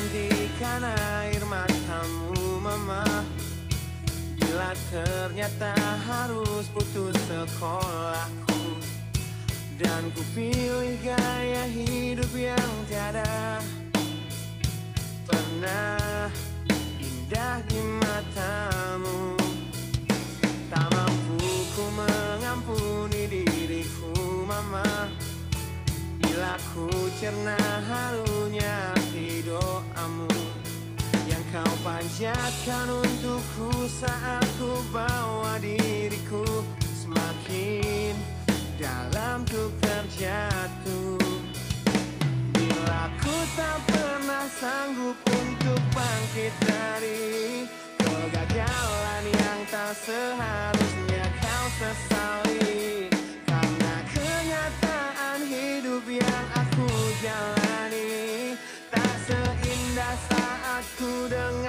hentikan air matamu mama, bila ternyata harus putus sekolahku. Dan ku pilih gaya hidup yang tiada pernah indah di matamu. Tak mampu ku mengampuni diriku mama, bila ku cerna harunya hati doamu yang kau panjatkan untukku saat ku bawa diriku semakin dalam ku terjatuh. Bila ku tak pernah sanggup untuk bangkit dari kegagalan yang tak seharusnya kau sesali, karena kenyataan hidup yang aku jalani tak seindah saat ku dengar